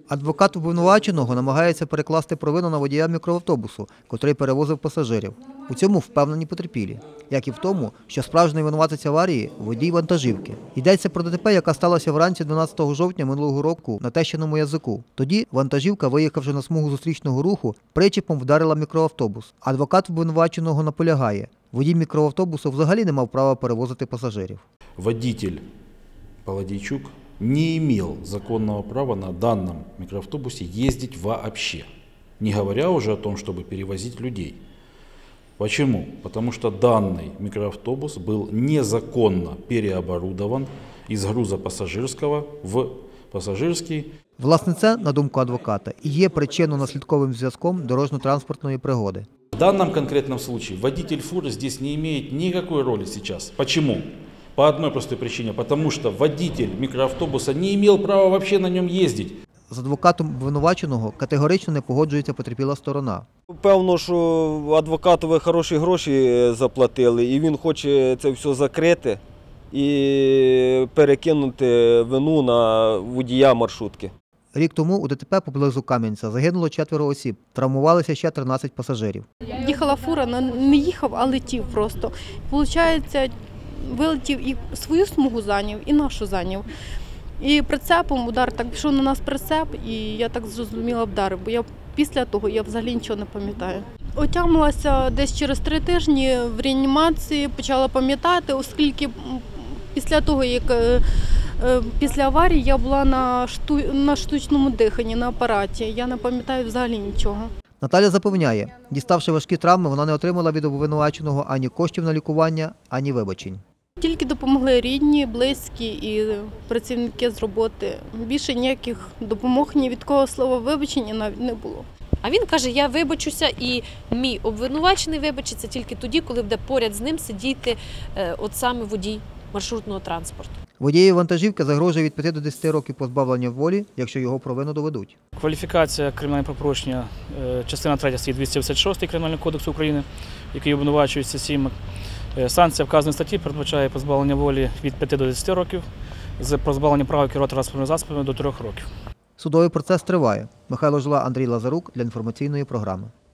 Адвокат обвинуваченого намагається перекласти провину на водія мікроавтобусу, котрий перевозив пасажирів. У цьому впевнені потерпілі. Як і в тому, що справжній винуватець аварії – водій вантажівки. Йдеться про ДТП, яка сталася вранці 12 жовтня минулого року на Тещиному Язику. Тоді вантажівка, виїхавши на смугу зустрічного руху, причепом вдарила мікроавтобус. Адвокат обвинуваченого наполягає – водій мікроавтобусу взагалі не мав права перевозити пасажирів. Водитель Полодейчук не имел законного права на данном микроавтобусе ездить вообще, не говоря уже о том, чтобы перевозить людей. Почему? Потому что данный микроавтобус был незаконно переоборудован из груза пассажирского в пассажирский. Власне, це, на думку адвоката, і є причинно-наслідковим зв'язком дорожньо-транспортної пригоди. В данном конкретном случае водитель фуры здесь не имеет никакой роли сейчас. Почему? По одной простой причине, потому что водитель микроавтобуса не имел права вообще на нем ездить. З адвокатом обвинуваченого категорично не погоджується потерпіла сторона. Певно, що адвокатові хороші гроші заплатили, і він хоче це все закрити і перекинути вину на водія маршрутки. Рік тому у ДТП поблизу Кам'янця загинуло 4 осіб, травмувалися ще 13 пасажирів. Їхала фура, не їхав, а летів просто. Получається, вилетів і свою смугу зайняв, і нашу зайняв. І прицепом удар, так пішов на нас прицеп, і я так зрозуміла вдарив, бо після того я взагалі нічого не пам'ятаю. Отямилася десь через 3 тижні в реанімації, почала пам'ятати, оскільки після того, як після аварії я була на штучному диханні, на апараті, я не пам'ятаю взагалі нічого. Наталя запевняє, діставши важкі травми, вона не отримала від обвинуваченого ані коштів на лікування, ані вибачень. Тільки допомогли рідні, близькі і працівники з роботи. Більше ніяких допомог, ні від кого слова вибачення навіть не було. А він каже, я вибачуся, і мій обвинувачений вибачиться тільки тоді, коли буде поряд з ним сидіти от саме водій маршрутного транспорту. Водієві вантажівки загрожує від 5 до 10 років позбавлення волі, якщо його провину доведуть. Кваліфікація кримінального правопорушення, частина 3 статті 256 Кримінального кодексу України, який обвинувачується 7. Санкція вказаної статті передбачає позбавлення волі від 5 до 10 років, з позбавленням права керувати транспортними засобами до 3 років. Судовий процес триває. Михайло Жила, Андрій Лазарук для інформаційної програми.